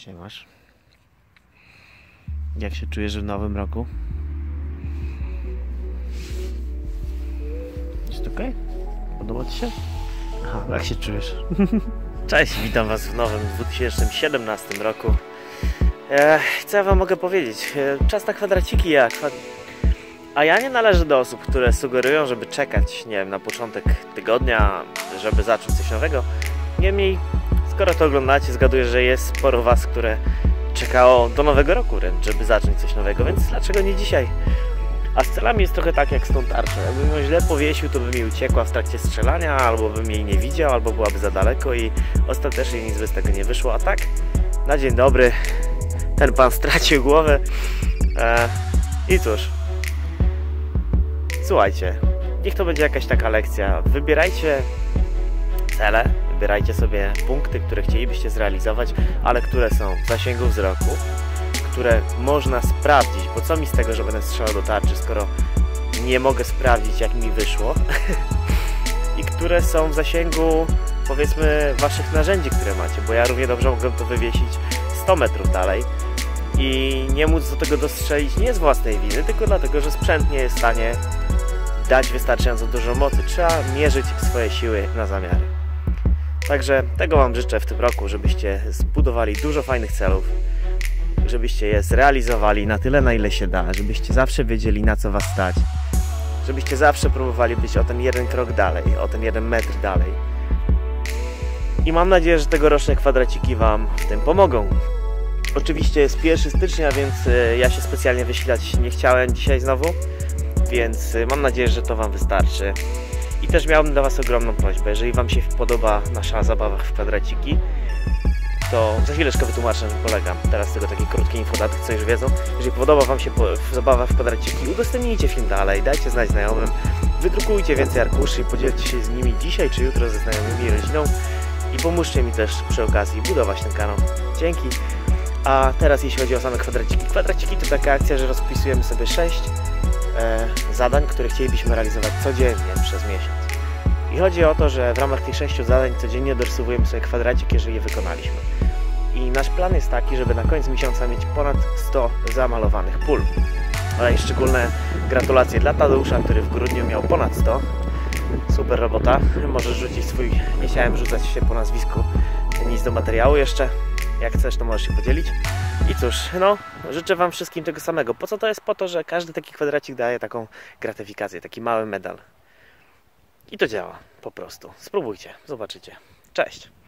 Siemasz. Jak się czujesz w nowym roku? Jest okej? Podoba Ci się? Aha, jak się czujesz? Cześć, witam Was w nowym 2017 roku. Co ja Wam mogę powiedzieć? Czas na kwadraciki A ja nie należę do osób, które sugerują, żeby czekać, nie wiem, na początek tygodnia, żeby zacząć coś nowego. Niemniej, skoro to oglądacie, zgaduję, że jest sporo Was, które czekało do nowego roku wręcz, żeby zacząć coś nowego, więc dlaczego nie dzisiaj? A z celami jest trochę tak jak z tą tarczą. Jakbym ją źle powiesił, to by mi uciekła w trakcie strzelania, albo bym jej nie widział, albo byłaby za daleko i ostatecznie nic by z tego nie wyszło. A tak, na dzień dobry, ten pan stracił głowę. I cóż, słuchajcie, niech to będzie jakaś taka lekcja. Wybierajcie cele, wybierajcie sobie punkty, które chcielibyście zrealizować, ale które są w zasięgu wzroku, które można sprawdzić, bo co mi z tego, że będę strzelał do tarczy, skoro nie mogę sprawdzić, jak mi wyszło i które są w zasięgu, powiedzmy, Waszych narzędzi, które macie, bo ja równie dobrze mogę to wywiesić 100 metrów dalej i nie móc do tego dostrzelić nie z własnej winy, tylko dlatego, że sprzęt nie jest w stanie dać wystarczająco dużo mocy. Trzeba mierzyć swoje siły na zamiary. Także tego Wam życzę w tym roku, żebyście zbudowali dużo fajnych celów, żebyście je zrealizowali na tyle, na ile się da, żebyście zawsze wiedzieli, na co Was stać, żebyście zawsze próbowali być o ten jeden krok dalej, o ten 1 metr dalej. I mam nadzieję, że tegoroczne kwadraciki Wam w tym pomogą. Oczywiście jest 1 stycznia, więc ja się specjalnie wysilać nie chciałem dzisiaj znowu, więc mam nadzieję, że to Wam wystarczy. I też miałbym dla Was ogromną prośbę, jeżeli Wam się podoba nasza zabawa w kwadraciki, to za chwileczkę wytłumaczę, na czym polega. Teraz tylko takie krótkie info dla tych, co już wiedzą. Jeżeli podoba Wam się zabawa w kwadraciki, udostępnijcie film dalej, dajcie znać znajomym, wydrukujcie więcej arkuszy i podzielcie się z nimi dzisiaj czy jutro ze znajomymi i rodziną i pomóżcie mi też przy okazji budować ten kanał. Dzięki! A teraz jeśli chodzi o same kwadraciki. Kwadraciki to taka akcja, że rozpisujemy sobie 6 zadań, które chcielibyśmy realizować codziennie przez miesiąc. I chodzi o to, że w ramach tych 6 zadań codziennie dorysowujemy sobie kwadracik, jeżeli je wykonaliśmy. I nasz plan jest taki, żeby na koniec miesiąca mieć ponad 100 zamalowanych pól. Ale i szczególne gratulacje dla Tadeusza, który w grudniu miał ponad 100. Super robota. Możesz rzucić swój... Nie chciałem rzucać się po nazwisku nic do materiału jeszcze. Jak chcesz, to możesz się podzielić. I cóż, no, życzę Wam wszystkim tego samego. Po co to jest? Po to, że każdy taki kwadracik daje taką gratyfikację, taki mały medal. I to działa, po prostu. Spróbujcie, zobaczycie. Cześć!